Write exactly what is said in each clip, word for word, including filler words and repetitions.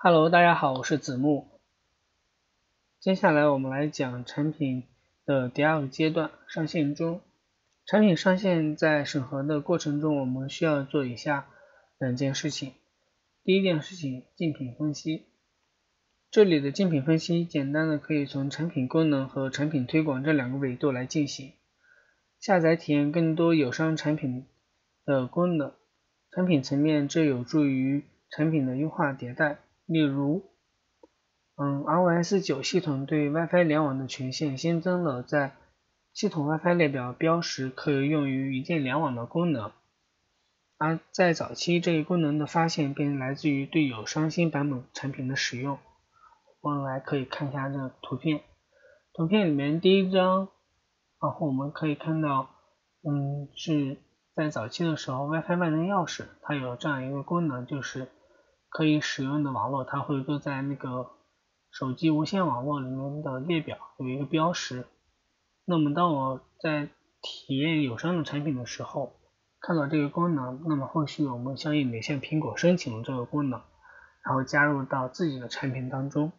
Hello，大家好，我是子木。接下来我们来讲产品的第二个阶段，上线中。产品上线在审核的过程中，我们需要做以下两件事情。第一件事情，竞品分析。这里的竞品分析简单的可以从产品功能和产品推广这两个维度来进行。下载体验更多友商产品的功能，产品层面这有助于产品的优化迭代。例如，嗯 ，R O S 九 系统对 WiFi 联网的权限新增了在系统 WiFi 列表标识可以用于一键联网的功能。而在早期，这一功能的发现便来自于对友商新版本产品的使用。我们来可以看一下这个图片，图片里面第一张，然后我们可以看到，嗯，是在早期的时候 WiFi 万能钥匙，它有这样一个功能，就是可以使用的网络，它会都在那个手机无线网络里面的列表有一个标识。那么当我在体验友商的产品的时候，看到这个功能，那么后续我们相应得向苹果申请这个功能，然后加入到自己的产品当中。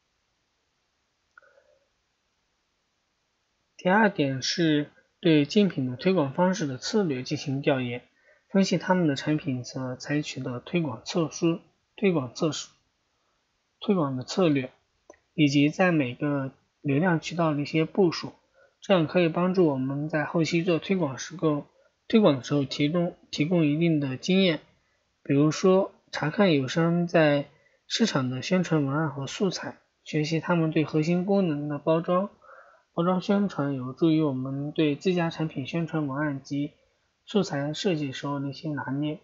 第二点是对竞品的推广方式的策略进行调研，分析他们的产品所采取的推广策略、推广策略、推广的策略，以及在每个流量渠道的一些部署，这样可以帮助我们在后期做推广时候，推广的时候提供提供一定的经验。比如说，查看友商在市场的宣传文案和素材，学习他们对核心功能的包装。包装宣传有助于我们对自家产品宣传文案及素材设计时候的一些拿捏。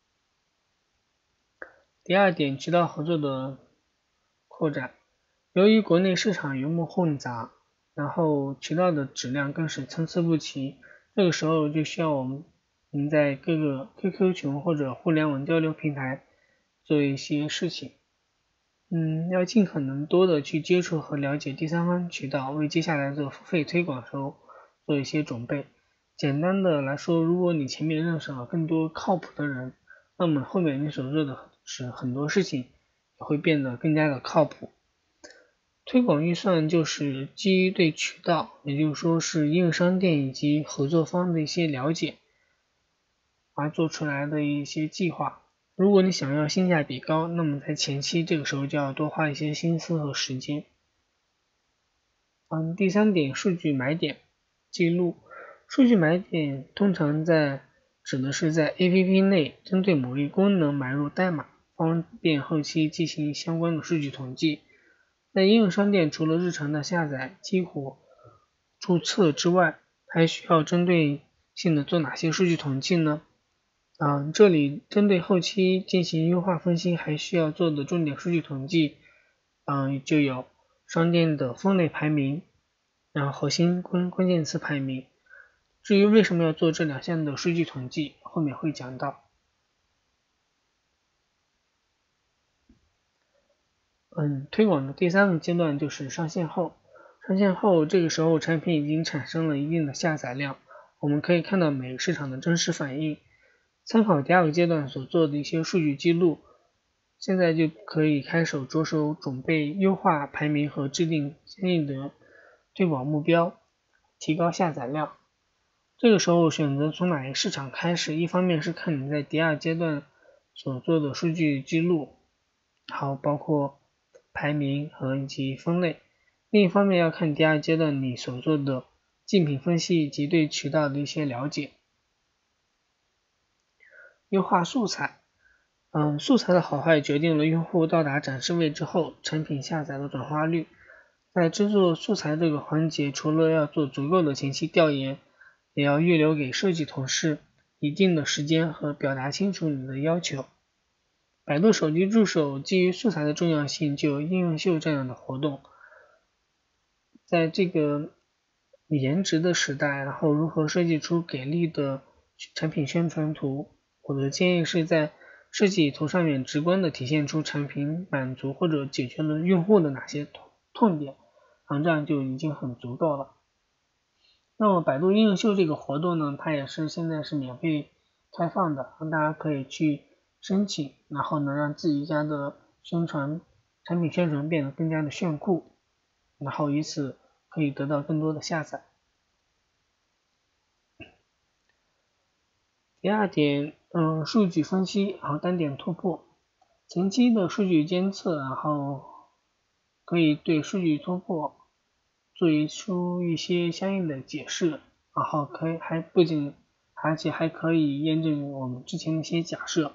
第二点，渠道合作的扩展。由于国内市场鱼目混杂，然后渠道的质量更是参差不齐，这个时候就需要我们能在各个 Q Q 群或者互联网交流平台做一些事情。嗯，要尽可能多的去接触和了解第三方渠道，为接下来做付费推广时候做一些准备。简单的来说，如果你前面认识了更多靠谱的人，那么后面你所做的是很多事情也会变得更加的靠谱。推广预算就是基于对渠道，也就是说是应用商店以及合作方的一些了解，而做出来的一些计划。如果你想要性价比高，那么在前期这个时候就要多花一些心思和时间。嗯，第三点，数据买点记录。数据买点通常在指的是在 A P P 内针对某一功能买入代码，方便后期进行相关的数据统计。在应用商店，除了日常的下载、激活、注册之外，还需要针对性的做哪些数据统计呢？嗯，这里针对后期进行优化分析，还需要做的重点数据统计，嗯，就有商店的分类排名，然后核心关关键词排名。至于为什么要做这两项的数据统计，后面会讲到。嗯，推广的第三个阶段就是上线后，上线后这个时候产品已经产生了一定的下载量，我们可以看到每个市场的真实反应。参考第二个阶段所做的一些数据记录，现在就可以开始着手准备优化排名和制定相应的推广目标，提高下载量。这个时候选择从哪个市场开始，一方面是看你在第二阶段所做的数据记录，好，包括排名和以及分类。另一方面要看第二阶段你所做的竞品分析以及对渠道的一些了解。优化素材，嗯，素材的好坏决定了用户到达展示位之后，产品下载的转化率。在制作素材这个环节，除了要做足够的前期调研，也要预留给设计同事一定的时间和表达清楚你的要求。百度手机助手基于素材的重要性，就有应用秀这样的活动。在这个颜值的时代，然后如何设计出给力的产品宣传图？我的建议是在设计图上面直观的体现出产品满足或者解决了用户的哪些痛点，然后这样就已经很足够了。那么百度应用秀这个活动呢，它也是现在是免费开放的，让大家可以去申请，然后能让自己家的宣传产品宣传变得更加的炫酷，然后以此可以得到更多的下载。第二点，嗯，数据分析，然后单点突破。前期的数据监测，然后可以对数据突破做出一些相应的解释，然后可以还不仅而且还可以验证我们之前的一些假设。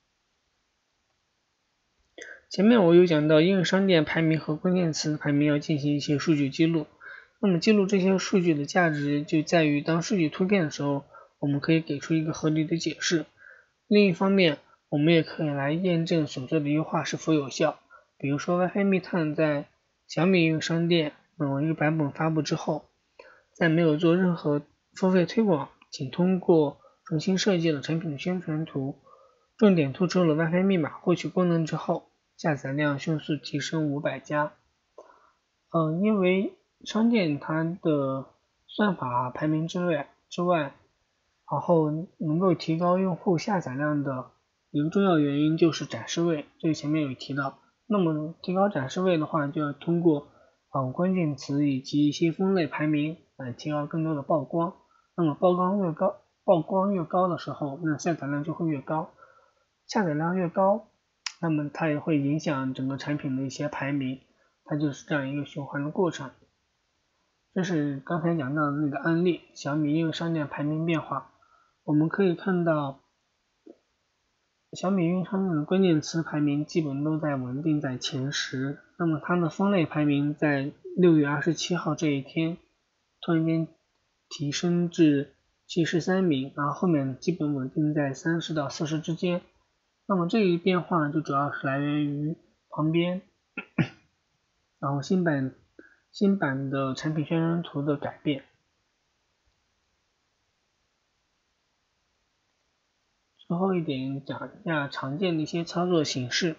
前面我有讲到应用商店排名和关键词排名要进行一些数据记录，那么记录这些数据的价值就在于当数据突变的时候，我们可以给出一个合理的解释。另一方面，我们也可以来验证所做的优化是否有效。比如说 WiFi 密探在小米应用商店某一个版本发布之后，在没有做任何付费推广，仅通过重新设计了产品的宣传图，重点突出了 WiFi 密码获取功能之后，下载量迅速提升五百加。嗯，因为商店它的算法排名之外之外，然后能够提高用户下载量的一个重要原因就是展示位，这个前面有提到。那么提高展示位的话，就要通过嗯关键词以及一些分类排名来提高更多的曝光。那么曝光越高，曝光越高的时候，那下载量就会越高。下载量越高，那么它也会影响整个产品的一些排名，它就是这样一个循环的过程。这是刚才讲到的那个案例，小米应用商店排名变化。我们可以看到，小米应用商店的关键词排名基本都在稳定在前十，那么它的分类排名在六月二十七号这一天突然间提升至七十三名，然后后面基本稳定在三十到四十之间。那么这一变化就主要是来源于旁边，然后新版新版的产品宣传图的改变。最后一点讲一下常见的一些操作形式。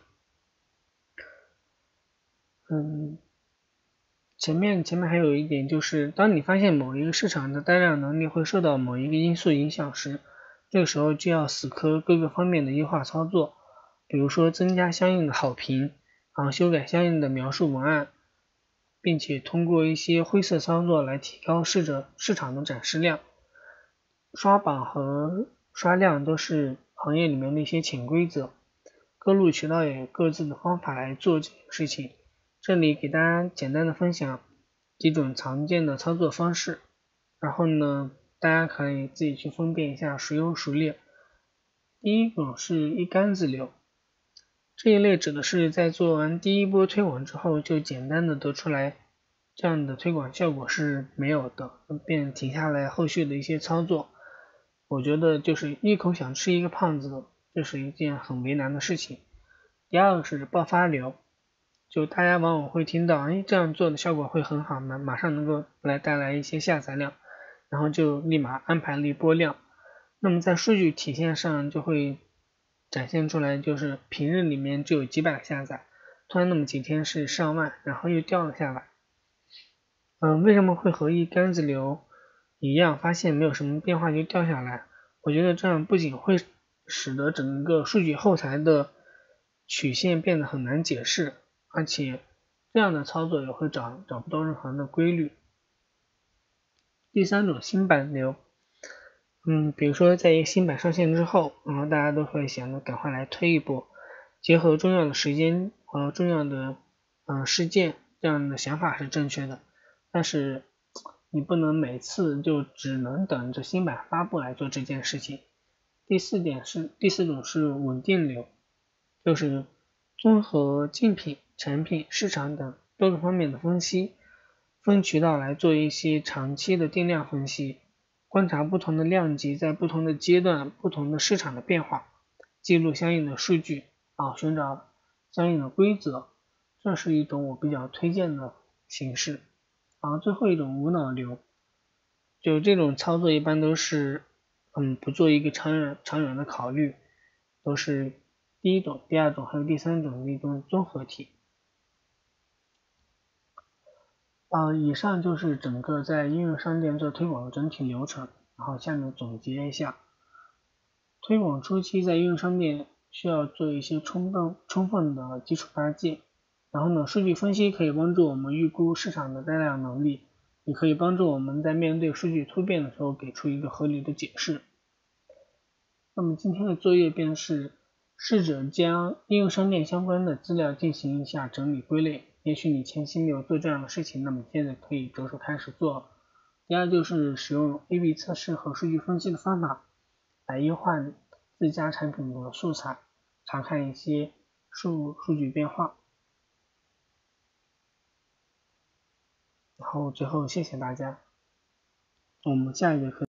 嗯，前面前面还有一点就是，当你发现某一个市场的单量能力会受到某一个因素影响时，这个时候就要死磕各个方面的优化操作，比如说增加相应的好评，然后修改相应的描述文案，并且通过一些灰色操作来提高市者市场的展示量。刷榜和刷量都是行业里面的一些潜规则，各路渠道也有各自的方法来做这件事情。这里给大家简单的分享几种常见的操作方式，然后呢，大家可以自己去分辨一下孰优孰劣。第一种是一竿子流，这一类指的是在做完第一波推广之后，就简单的得出来这样的推广效果是没有的，便停下来后续的一些操作。我觉得就是一口想吃一个胖子，这是一件很为难的事情。第二个是爆发流，就大家往往会听到，哎，这样做的效果会很好，马马上能够来带来一些下载量，然后就立马安排了一波量。那么在数据体现上就会展现出来，就是平日里面只有几百下载，突然那么几天是上万，然后又掉了下来。嗯，为什么会和一竿子流一样，发现没有什么变化就掉下来？我觉得这样不仅会使得整个数据后台的曲线变得很难解释，而且这样的操作也会找找不到任何的规律。第三种新版流，嗯，比如说在一个新版上线之后，然后大家都会想着赶快来推一波，结合重要的时间和重要的嗯事件，这样的想法是正确的，但是你不能每次就只能等着新版发布来做这件事情。第四点是第四种是稳定流，就是综合竞品、产品、市场等多个方面的分析，分渠道来做一些长期的定量分析，观察不同的量级在不同的阶段、不同的市场的变化，记录相应的数据，啊，寻找相应的规则，这是一种我比较推荐的形式。然后最后一种无脑流，就这种操作一般都是嗯不做一个长远长远的考虑，都是第一种、第二种还有第三种的一种综合体。啊，以上就是整个在应用商店做推广的整体流程，然后下面总结一下。推广初期在应用商店需要做一些充分充分的基础搭建。然后呢，数据分析可以帮助我们预估市场的带量能力，也可以帮助我们在面对数据突变的时候给出一个合理的解释。那么今天的作业便是试着将应用商店相关的资料进行一下整理归类，也许你前期没有做这样的事情，那么现在可以着手开始做。第二就是使用 A B 测试和数据分析的方法来优化自家产品的素材，查看一些数数据变化。然后最后谢谢大家，我们下一节课